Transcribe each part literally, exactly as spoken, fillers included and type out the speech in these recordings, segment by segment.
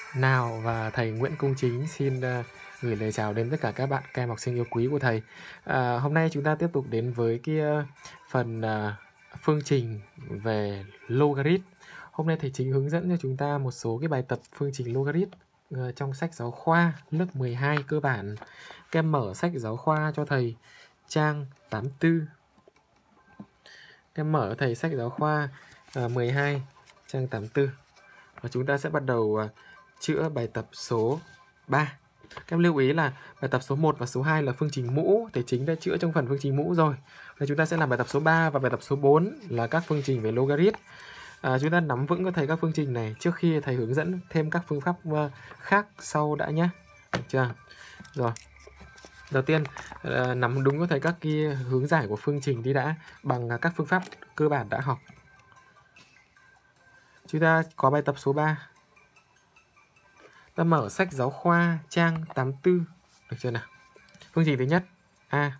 Nào và thầy Nguyễn Công Chính xin uh, gửi lời chào đến tất cả các bạn, các em học sinh yêu quý của thầy. À, hôm nay chúng ta tiếp tục đến với cái uh, phần uh, phương trình về logarit. Hôm nay thầy Chính hướng dẫn cho chúng ta một số cái bài tập phương trình logarit uh, trong sách giáo khoa lớp mười hai cơ bản. Các em mở sách giáo khoa cho thầy trang tám mươi tư. Các em mở thầy sách giáo khoa uh, mười hai trang tám mươi tư. Và chúng ta sẽ bắt đầu uh, chữa bài tập số ba. Các em lưu ý là bài tập số một và số hai là phương trình mũ, thầy Chính đã chữa trong phần phương trình mũ rồi. Và chúng ta sẽ làm bài tập số ba và bài tập số bốn là các phương trình về logarit. À, chúng ta nắm vững cho thầy các phương trình này trước khi thầy hướng dẫn thêm các phương pháp uh, khác sau đã nhé. Được chưa? Rồi. Đầu tiên uh, nắm đúng cho thầy các cái hướng giải của phương trình đi đã bằng uh, các phương pháp cơ bản đã học. Chúng ta có bài tập số ba. Ta mở sách giáo khoa trang tám mươi tư. Được chưa nào? Phương trình thứ nhất. A.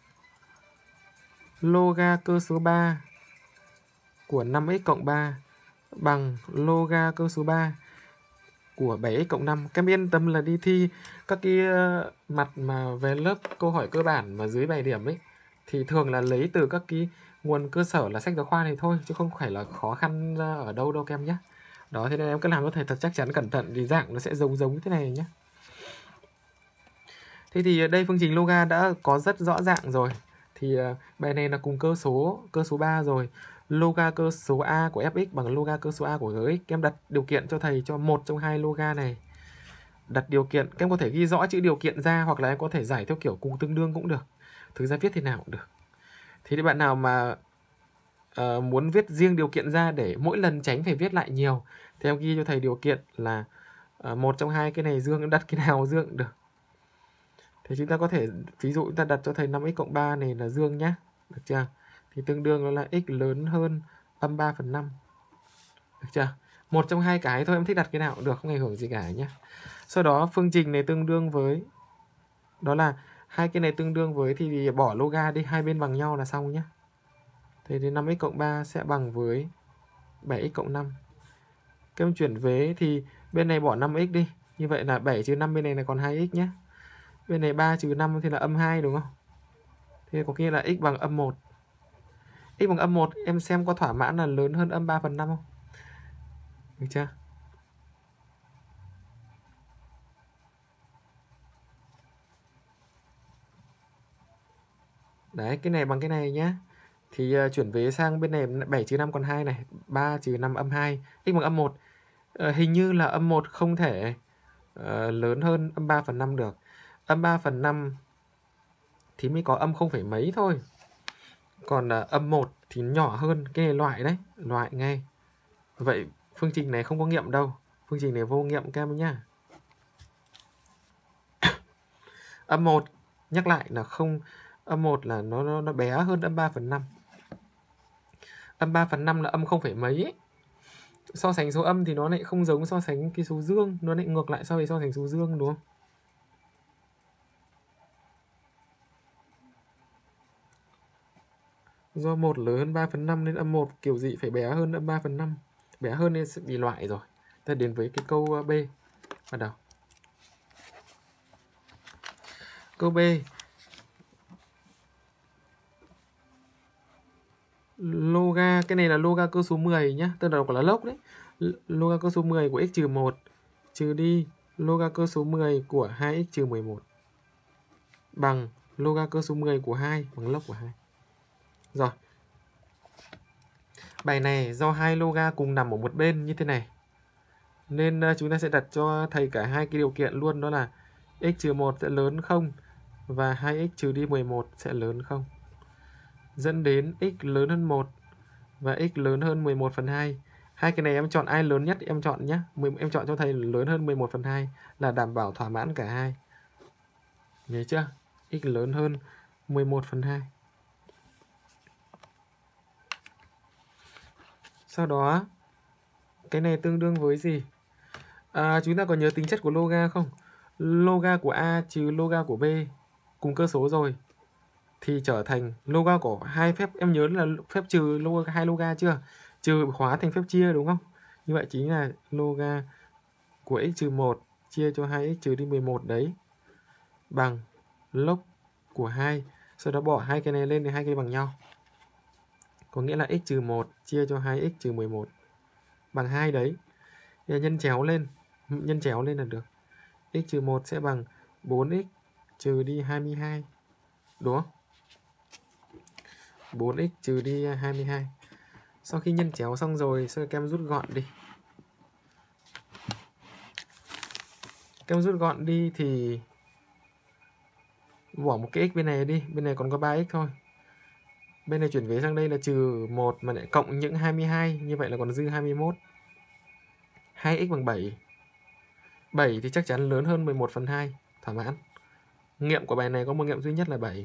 Loga cơ số ba của năm x cộng ba bằng loga cơ số ba của bảy x cộng năm. Các em yên tâm là đi thi các cái mặt mà về lớp câu hỏi cơ bản mà dưới bài điểm ấy thì thường là lấy từ các cái nguồn cơ sở là sách giáo khoa này thôi, chứ không phải là khó khăn ở đâu đâu các em nhé. Đó, thế nên em cứ làm cho thầy thật chắc chắn cẩn thận thì dạng nó sẽ giống giống thế này nhé. Thế thì đây phương trình loga đã có rất rõ ràng rồi. Thì bài này là cùng cơ số, cơ số ba rồi. Loga cơ số A của fx bằng loga cơ số A của gx. Các em đặt điều kiện cho thầy cho một trong hai loga này. Đặt điều kiện, các em có thể ghi rõ chữ điều kiện ra hoặc là em có thể giải theo kiểu cùng tương đương cũng được. Thực ra viết thế nào cũng được. Thì để bạn nào mà uh, muốn viết riêng điều kiện ra để mỗi lần tránh phải viết lại nhiều thì em ghi cho thầy điều kiện là uh, một trong hai cái này dương, đặt cái nào dương cũng được. Thì chúng ta có thể, ví dụ chúng ta đặt cho thầy năm x cộng ba này là dương nhé. Được chưa? Thì tương đương nó là x lớn hơn âm ba phần năm. Được chưa? Một trong hai cái thôi, em thích đặt cái nào cũng được, không ảnh hưởng gì cả nhé. Sau đó phương trình này tương đương với, đó là hai cái này tương đương với thì bỏ loga đi, hai bên bằng nhau là xong nhé. Thế thì năm x cộng ba sẽ bằng với bảy x cộng năm. Các em chuyển vế thì bên này bỏ năm x đi. Như vậy là bảy trừ năm bên này là còn hai x nhé. Bên này ba trừ năm thì là âm hai đúng không? Thế có nghĩa là x bằng âm một. X bằng âm một em xem có thỏa mãn là lớn hơn âm ba phần năm không? Được chưa? Đấy, cái này bằng cái này nhé. Thì uh, chuyển vế sang bên này bảy trừ năm còn hai này, ba trừ năm âm hai, x bằng âm một. Uh, hình như là âm một không thể uh, lớn hơn âm ba phần năm được. Âm ba phần năm thì mới có âm không phẩy mấy thôi. Còn uh, âm một thì nhỏ hơn, cái này loại đấy, loại ngay. Vậy phương trình này không có nghiệm đâu. Phương trình này vô nghiệm các em nhá. Âm một, nhắc lại là không, âm một là nó, nó, nó bé hơn âm ba phần năm. Âm ba phần năm là âm không phẩy mấy ấy. So sánh số âm thì nó lại không giống so sánh cái số dương, nó lại ngược lại so với so sánh số dương đúng không? Do một lớn hơn ba phần năm nên âm một kiểu gì phải bé hơn âm ba phần năm. Bé hơn nên sẽ bị loại rồi. Ta đến với cái câu B. Bắt đầu. Câu B. Loga, cái này là loga cơ số mười nhé. Tức là là log đấy. Loga cơ số mười của x trừ một trừ đi loga cơ số mười của hai x trừ mười một bằng loga cơ số mười của hai bằng log của hai. Rồi. Bài này do hai loga cùng nằm ở một bên như thế này. Nên chúng ta sẽ đặt cho thầy cả hai cái điều kiện luôn, đó là x trừ một sẽ lớn không và hai x trừ đi mười một sẽ lớn không. Dẫn đến x lớn hơn một và x lớn hơn mười một phần hai. Hai cái này em chọn ai lớn nhất thì em chọn nhé. Em chọn cho thầy lớn hơn mười một phần hai là đảm bảo thỏa mãn cả hai. Nhớ chưa? X lớn hơn mười một phần hai. Sau đó cái này tương đương với gì? À, chúng ta có nhớ tính chất của loga không? Loga của A trừ loga của B cùng cơ số rồi thì trở thành loga của hai phép. Em nhớ là phép trừ loga, hai loga chưa? Trừ hóa thành phép chia đúng không? Như vậy chính là loga của x trừ một chia cho hai x trừ đi mười một đấy bằng log của hai. Sau đó bỏ hai cái này lên thì hai cái bằng nhau. Có nghĩa là x trừ một chia cho hai x trừ mười một bằng hai đấy. Thì nhân chéo lên, nhân chéo lên là được. X trừ một sẽ bằng bốn x trừ đi hai mươi hai. Đúng không? bốn x trừ đi hai mươi hai. Sau khi nhân chéo xong rồi, sơ kem rút gọn đi. Kem rút gọn đi thì bỏ một cái x bên này đi, bên này còn có ba x thôi. Bên này chuyển về sang đây là trừ một mà lại cộng những hai mươi hai, như vậy là còn dư hai mươi mốt. hai x bằng bảy. bảy thì chắc chắn lớn hơn mười một phần hai, thỏa mãn. Nghiệm của bài này có một nghiệm duy nhất là bảy.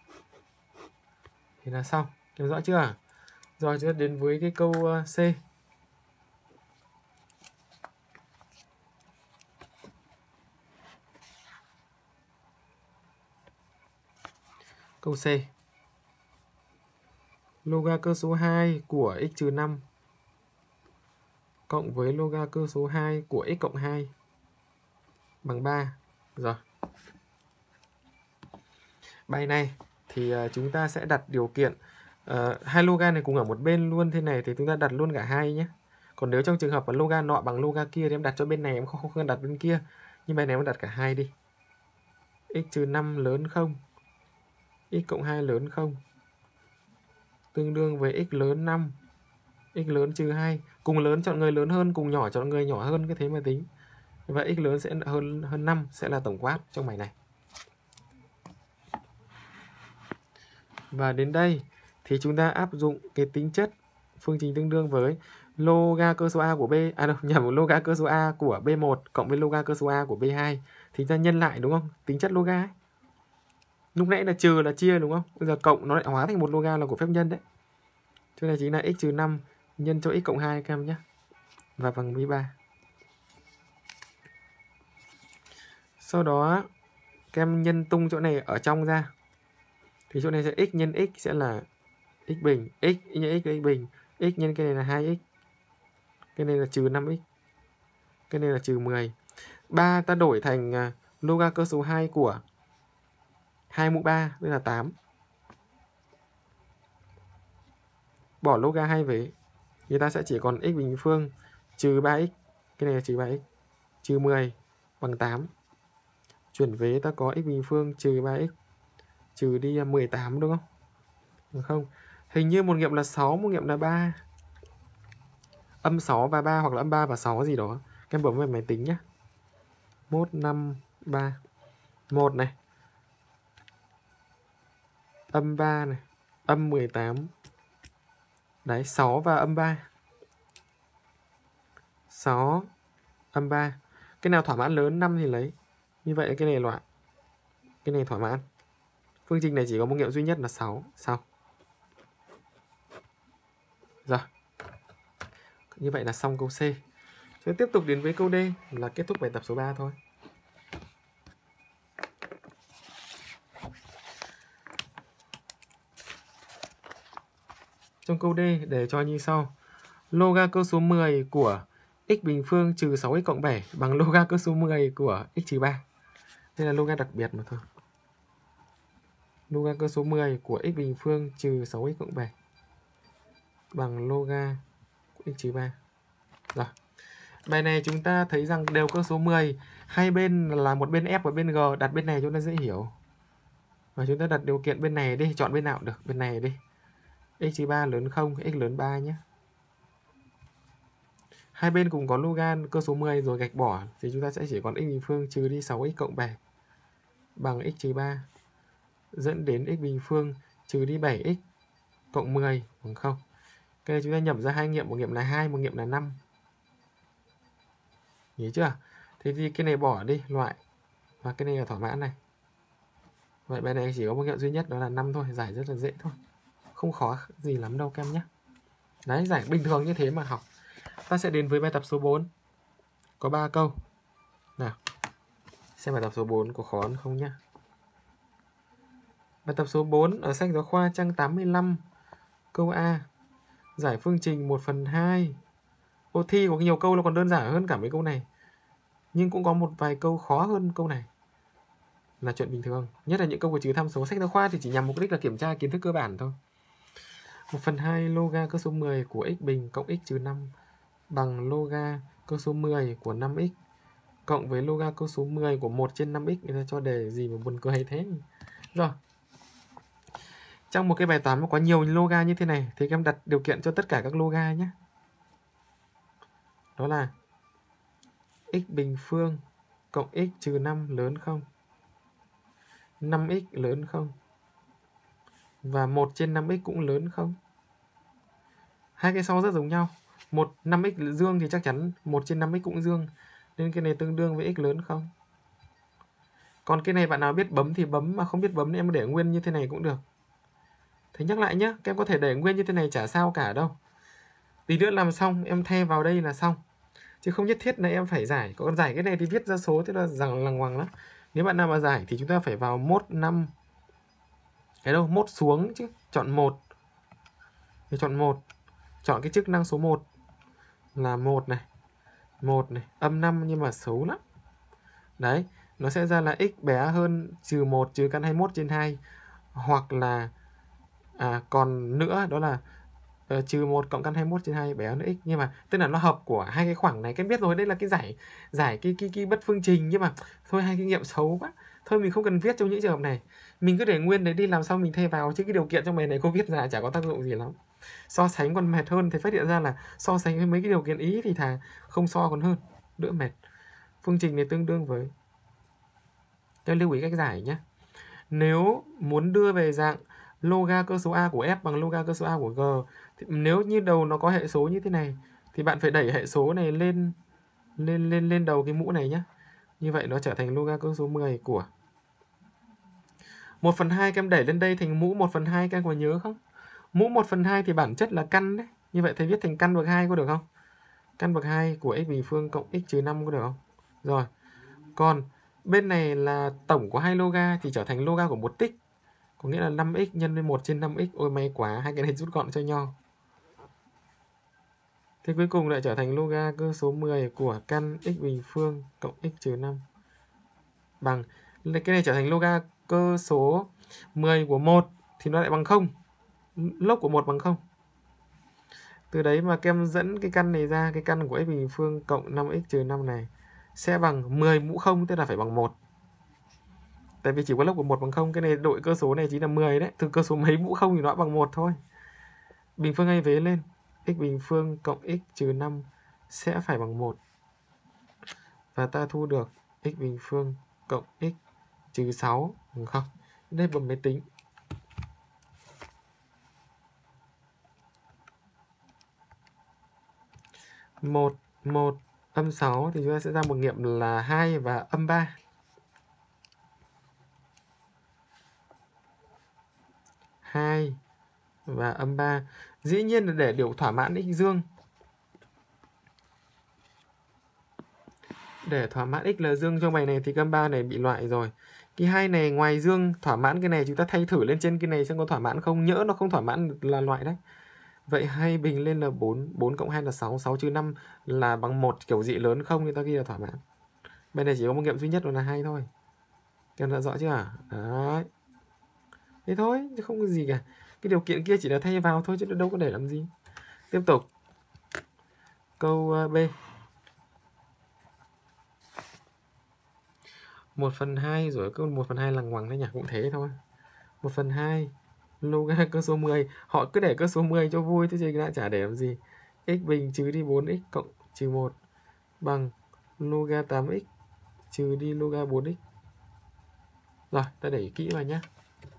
Thì là xong, hiểu rõ chưa? Rồi chúng ta đến với cái câu C. Câu C. Loga cơ số hai của x trừ năm cộng với loga cơ số hai của x cộng hai bằng ba. Rồi. Bài này thì chúng ta sẽ đặt điều kiện uh, hai loga này cùng ở một bên luôn thế này thì chúng ta đặt luôn cả hai nhé. Còn nếu trong trường hợp mà loga nọ bằng loga kia thì em đặt cho bên này, em không không đặt bên kia. Nhưng bài này em đặt cả hai đi. X trừ năm lớn không? X cộng hai lớn không? Tương đương với x lớn năm. X lớn trừ hai. Cùng lớn chọn người lớn hơn, cùng nhỏ chọn người nhỏ hơn, cái thế mà tính. Và x lớn sẽ hơn hơn năm sẽ là tổng quát trong bài này. Và đến đây thì chúng ta áp dụng cái tính chất phương trình tương đương với loga cơ số A của B, à đâu, nhầm, loga cơ số A của B một cộng với loga cơ số A của B hai. Thì ta nhân lại đúng không? Tính chất loga ấy. Lúc nãy là trừ là chia đúng không? Bây giờ cộng nó lại hóa thành một loga là của phép nhân đấy. Cho nên chính là x trừ năm nhân cho x cộng hai các em nhé. Và bằng mười ba. Sau đó các em nhân tung chỗ này ở trong ra. Thì chỗ này sẽ x nhân x sẽ là x bình, x nhân x là x bình, x nhân cái này là hai x. Cái này là trừ năm x. Cái này là trừ mười. ba ta đổi thành loga cơ số hai của hai mũ ba, tức là tám. Bỏ loga hai về, thì ta sẽ chỉ còn x bình phương trừ ba x. Cái này là trừ ba x. Trừ mười bằng tám. Chuyển về ta có x bình phương trừ ba x. Trừ đi mười tám đúng không? Được không? Hình như một nghiệm là sáu, một nghiệm là ba. Âm sáu và ba hoặc là âm ba và sáu gì đó. Các em bấm vào máy tính nhé. một, năm, ba. một này. Âm ba này. Âm mười tám. Đấy, sáu và âm ba. sáu, âm ba. Cái nào thỏa mãn lớn năm thì lấy. Như vậy cái này loại. Cái này thỏa mãn. Phương trình này chỉ có một nghiệm duy nhất là sáu. Xong. Rồi. Như vậy là xong câu C. Chúng ta tiếp tục đến với câu D là kết thúc bài tập số ba thôi. Trong câu D để cho như sau. Loga cơ số mười của x bình phương trừ sáu x cộng bảy bằng loga cơ số mười của x trừ ba. Đây là loga đặc biệt mà thôi. Loga cơ số mười của x bình phương trừ sáu x cộng bảy bằng loga của x trừ ba. Rồi. Bài này chúng ta thấy rằng đều cơ số mười, hai bên là một bên F và bên G, đặt bên này cho nó dễ hiểu. Và chúng ta đặt điều kiện bên này đi, chọn bên nào được, bên này đi. X trừ ba lớn không, x lớn ba nhé. Hai bên cùng có loga cơ số mười rồi gạch bỏ thì chúng ta sẽ chỉ còn x bình phương trừ đi sáu x cộng bảy bằng x trừ ba. Dẫn đến x bình phương trừ đi bảy x cộng mười bằng không. Cái này chúng ta nhập ra hai nghiệm, một nghiệm là hai, một nghiệm là năm. Nhớ chưa? Thế thì cái này bỏ đi, loại. Và cái này là thỏa mãn này. Vậy bài này chỉ có một nghiệm duy nhất đó là năm thôi, giải rất là dễ thôi. Không khó gì lắm đâu các em nhé. Đấy, giải bình thường như thế mà học. Ta sẽ đến với bài tập số bốn. Có ba câu. Nào. Xem bài tập số bốn có khó không nhá. Bài tập số bốn ở sách giáo khoa trang tám mươi lăm. Câu A. Giải phương trình một phần hai. Ô, thi có nhiều câu nó còn đơn giản hơn cả mấy câu này. Nhưng cũng có một vài câu khó hơn câu này là chuyện bình thường. Nhất là những câu của trừ tham số sách giáo khoa thì chỉ nhằm mục đích là kiểm tra kiến thức cơ bản thôi. một phần hai loga cơ số mười của x bình cộng x trừ năm bằng loga cơ số mười của năm x cộng với loga cơ số mười của một trên năm x. Người ta cho đề gì mà buồn cười thế. Rồi. Trong một cái bài toán mà có nhiều loga như thế này thì các em đặt điều kiện cho tất cả các loga nhé. Đó là x bình phương cộng x trừ năm lớn không, năm x lớn không, và một trên năm x cũng lớn không. Hai cái sau rất giống nhau. một năm x dương thì chắc chắn một trên năm x cũng dương, nên cái này tương đương với x lớn không. Còn cái này bạn nào biết bấm thì bấm, mà không biết bấm thì em để nguyên như thế này cũng được. Thế nhắc lại nhé, các em có thể để nguyên như thế này chả sao cả đâu. Tí nữa làm xong em thay vào đây là xong, chứ không nhất thiết là em phải giải. Còn giải cái này thì viết ra số thế là rằng lằng ngoằng lắm. Nếu bạn nào mà giải thì chúng ta phải vào mốt năm, cái đâu mốt xuống chứ, chọn một thì chọn một, chọn cái chức năng số một là một này, một này, âm năm nhưng mà xấu lắm. Đấy, nó sẽ ra là x bé hơn trừ một trừ căn hai mươi mốt trên hai, hoặc là à, còn nữa đó là uh, trừ một cộng căn hai mươi mốt trên hai bé hơn x. Nhưng mà tức là nó hợp của hai cái khoảng này. Các biết rồi, đây là cái giải giải cái cái cái bất phương trình, nhưng mà thôi hai kinh nghiệm xấu quá. Thôi mình không cần viết trong những trường hợp này. Mình cứ để nguyên đấy đi, làm sao mình thay vào, chứ cái điều kiện trong bài này không viết ra chả có tác dụng gì lắm. So sánh còn mệt hơn. Thì phát hiện ra là so sánh với mấy cái điều kiện ý thì thà không so còn hơn, đỡ mệt. Phương trình này tương đương với, cho lưu ý cách giải nhé. Nếu muốn đưa về dạng loga cơ số a của f bằng loga cơ số a của g, thì nếu như đầu nó có hệ số như thế này thì bạn phải đẩy hệ số này lên lên lên lên đầu cái mũ này nhé. Như vậy nó trở thành loga cơ số mười của một phần hai. Các em đẩy lên đây thành mũ một phần hai, các em có nhớ không? Mũ một phần hai thì bản chất là căn đấy. Như vậy thầy viết thành căn bậc hai có được không? Căn bậc hai của x bình phương cộng x trừ năm có được không? Rồi. Còn bên này là tổng của hai loga thì trở thành loga của một tích. Có nghĩa là năm x nhân với một trên năm x. Ôi may quá, hai cái này rút gọn cho nhau. Thế cuối cùng lại trở thành loga cơ số mười của căn x bình phương cộng x trừ năm bằng, cái này trở thành loga cơ số mười của một thì nó lại bằng không. Log của một bằng không. Từ đấy mà các em dẫn cái căn này ra, cái căn của x bình phương cộng năm x trừ năm này sẽ bằng mười mũ không, tức là phải bằng một. Tại vì chỉ có log của một bằng không, cái này đội cơ số này chính là mười đấy. Từ cơ số mấy mũ không thì nó bằng một thôi. Bình phương hay vế lên, x bình phương cộng x trừ năm sẽ phải bằng một. Và ta thu được x bình phương cộng x trừ sáu, đúng không? Đây bấm máy tính. một, một, âm sáu thì chúng ta sẽ ra một nghiệm là hai và âm ba. hai và âm ba. Dĩ nhiên là để điều thỏa mãn x dương. Để thỏa mãn x là dương trong bài này thì âm ba này bị loại rồi. Cái hai này ngoài dương thỏa mãn cái này, chúng ta thay thử lên trên cái này xem có thỏa mãn không. Nhỡ nó không thỏa mãn là loại đấy. Vậy hai bình lên là bốn, bốn cộng hai là sáu, sáu trừ năm là bằng một, kiểu dị lớn không thì ta ghi là thỏa mãn. Bên này chỉ có một nghiệm duy nhất là hai thôi. Các em đã rõ chưa? Đấy. Thế thôi, chứ không có gì cả. Cái điều kiện kia chỉ là thay vào thôi chứ đâu có để làm gì. Tiếp tục. Câu B. một phần hai rồi câu một phần hai lằng ngoằng thế nhỉ, cũng thế thôi. một phần hai loga cơ số mười, họ cứ để cơ số mười cho vui thế chứ đã chả để làm gì. X bình trừ đi bốn x cộng trừ một bằng loga tám x trừ đi loga bốn x. Rồi, ta để kỹ vào nhé.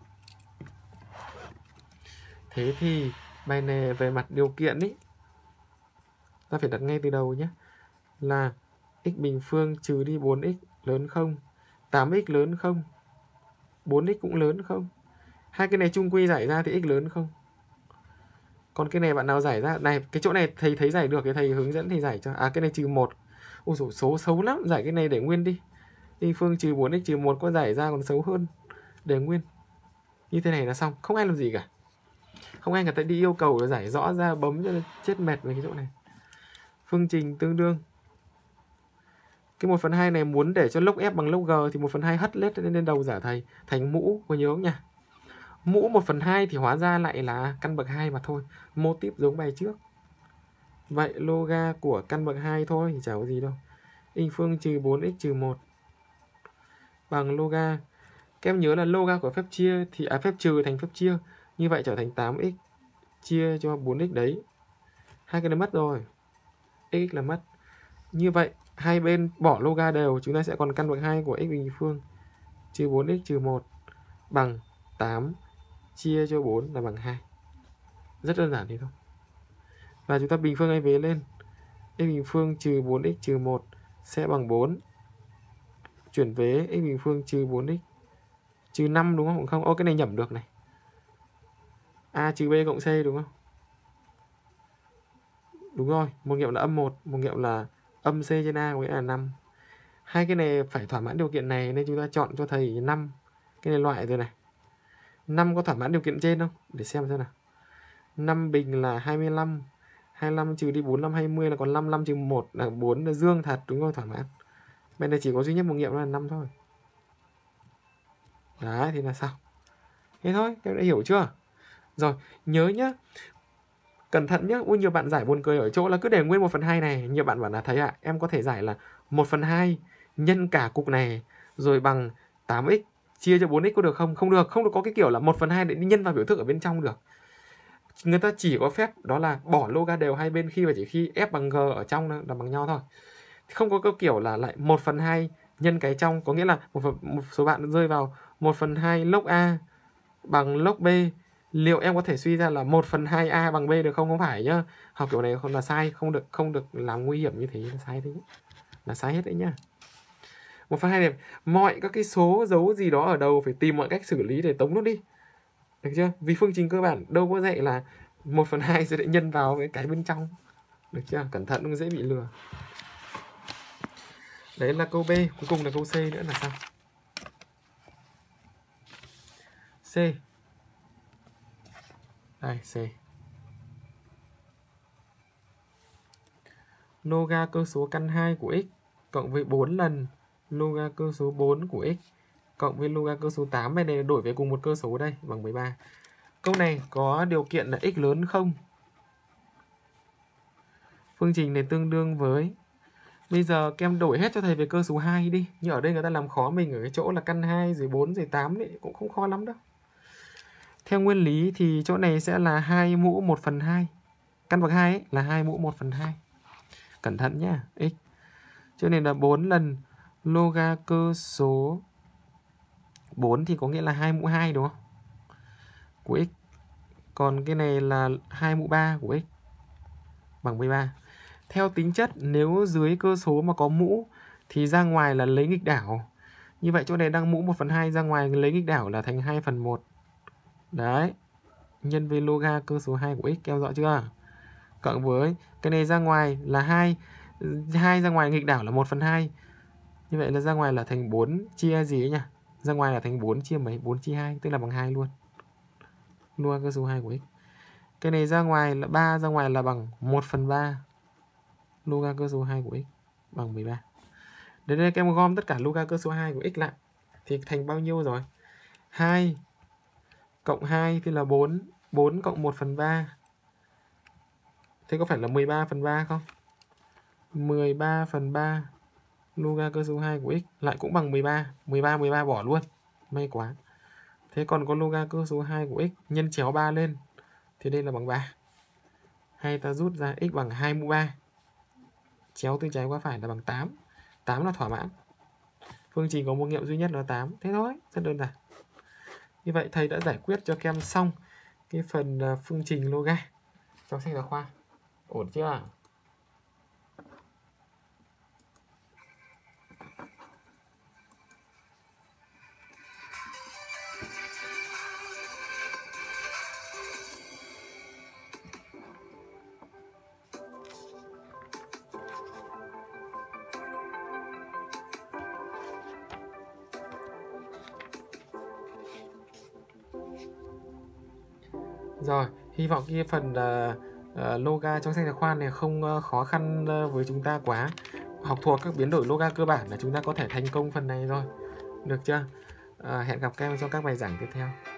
Thế thì bài này về mặt điều kiện ý, ta phải đặt ngay từ đầu nhé. Là x bình phương trừ đi bốn x lớn không, tám x lớn không, bốn x cũng lớn không. Hai cái này chung quy giải ra thì x lớn không. Còn cái này bạn nào giải ra, này cái chỗ này thầy thấy giải được thì thầy hướng dẫn thầy giải cho. À cái này trừ một. Ôi dồi, số xấu lắm, giải cái này để nguyên đi. Y phương trừ bốn x trừ một có giải ra còn xấu hơn. Để nguyên. Như thế này là xong, không ai làm gì cả. Không ai người ta đi yêu cầu để giải rõ ra bấm cho chết mệt với cái chỗ này. Phương trình tương đương Cái một phần hai này muốn để cho log F bằng log G thì một phần hai hất lết lên đầu giả thầy thành mũ, có nhớ không nhỉ? Mũ một phần hai thì hóa ra lại là căn bậc hai mà thôi. Mô típ giống bài trước. Vậy loga của căn bậc hai thôi thì chả có gì đâu. Y phương trừ bốn x trừ một bằng loga. Các em nhớ là loga của phép chia thì à, phép trừ thành phép chia. Như vậy trở thành tám x chia cho bốn x đấy. Hai cái này mất rồi. X là mất. Như vậy hai bên bỏ loga đều, chúng ta sẽ còn căn bậc hai của x bình phương trừ bốn x trừ một bằng tám chia cho bốn là bằng hai. Rất đơn giản thế thôi. Và chúng ta bình phương hai vế lên. X bình phương trừ bốn x trừ một sẽ bằng bốn. Chuyển vế x bình phương trừ bốn x trừ năm đúng không? Không, ô cái này nhẩm được này. A trừ B cộng C đúng không? Đúng rồi, một nghiệm là âm một, một nghiệm là âm C trên A, có nghĩa là năm. Hai cái này phải thỏa mãn điều kiện này nên chúng ta chọn cho thầy năm. Cái này loại rồi này. năm có thỏa mãn điều kiện trên không? Để xem xem nào. năm bình là hai mươi lăm. hai mươi lăm trừ đi bốn, năm, hai mươi là còn năm, năm trừ một là bốn, là dương thật, đúng rồi, thỏa mãn. Bên này chỉ có duy nhất một nghiệm là năm thôi. Đấy, thì là sao? Thế thôi, các em đã hiểu chưa? Rồi, nhớ nhá. Cẩn thận nhá. Ui, nhiều bạn giải buồn cười ở chỗ là cứ để nguyên một phần hai này. Nhiều bạn bảo là thầy ạ, à, em có thể giải là một phần hai nhân cả cục này rồi bằng tám x chia cho bốn x có được không? Không được, không được có cái kiểu là một phần hai để đi nhân vào biểu thức ở bên trong được. Người ta chỉ có phép đó là bỏ loga đều hai bên khi và chỉ khi f bằng g ở trong là bằng nhau thôi. Không có cái kiểu là lại một phần hai nhân cái trong, có nghĩa là một, phần, một số bạn rơi vào một phần hai log A bằng log B. Liệu em có thể suy ra là một phần hai A bằng B được không? Không phải nhá. Học kiểu này không là sai, không được không được làm nguy hiểm như thế, là sai đấy. Là sai hết đấy nhá. một phần hai này mọi các cái số dấu gì đó ở đầu phải tìm mọi cách xử lý để tống nó đi. Được chưa? Vì phương trình cơ bản đâu có dạy là một phần hai sẽ nhân vào cái cái bên trong. Được chưa? Cẩn thận nó dễ bị lừa. Đấy là câu B, cuối cùng là câu C nữa là sao? C. Đây, C. Loga cơ số căn hai của x cộng với bốn lần loga cơ số bốn của x cộng với loga cơ số tám, bên này đổi về cùng một cơ số đây bằng mười ba. Câu này có điều kiện là x lớn không? Phương trình này tương đương với, bây giờ các em đổi hết cho thầy về cơ số hai đi. Nhưng ở đây người ta làm khó mình ở cái chỗ là căn hai rồi bốn rồi tám đấy, cũng không khó lắm đâu. Theo nguyên lý thì chỗ này sẽ là hai mũ một phần hai. Căn bậc hai ấy là hai mũ một phần hai. Cẩn thận nhá, x. Cho nên là bốn lần loga cơ số bốn thì có nghĩa là hai mũ hai đúng không? Của x. Còn cái này là hai mũ ba của x bằng mười ba. Theo tính chất nếu dưới cơ số mà có mũ thì ra ngoài là lấy nghịch đảo. Như vậy chỗ này đang mũ một phần hai, ra ngoài lấy nghịch đảo là thành hai phần một. Đấy. Nhân với loga cơ số hai của x, theo dõi chưa? Cộng với cái này ra ngoài là hai. hai ra ngoài nghịch đảo là một phần hai. Như vậy là ra ngoài là thành bốn chia gì ấy nhỉ? Ra ngoài là thành bốn chia mấy? bốn chia hai, tức là bằng hai luôn. Loga cơ số hai của x. Cái này ra ngoài là ba, ra ngoài là bằng một phần ba. Loga cơ số hai của x bằng mười ba. Đến đây các em gom tất cả loga cơ số hai của x lại thì thành bao nhiêu rồi? hai cộng hai thì là bốn. bốn cộng một phần ba. Thế có phải là mười ba phần ba không? mười ba phần ba loga cơ số hai của x lại cũng bằng mười ba. mười ba, mười ba bỏ luôn. May quá. Thế còn có loga cơ số hai của x nhân chéo ba lên thì đây là bằng ba. Hay ta rút ra x bằng hai mũ ba. Chéo từ trái qua phải là bằng tám. tám là thỏa mãn. Phương trình có một nghiệm duy nhất là tám. Thế thôi, rất đơn giản. Như vậy thầy đã giải quyết cho các em xong cái phần phương trình loga trong sách giáo khoa. Ổn chưa? Rồi, hy vọng cái phần uh, uh, loga trong sách giáo khoa này không uh, khó khăn uh, với chúng ta quá. học thuộc các biến đổi loga cơ bản là chúng ta có thể thành công phần này rồi. Được chưa? À, hẹn gặp các em trong các bài giảng tiếp theo.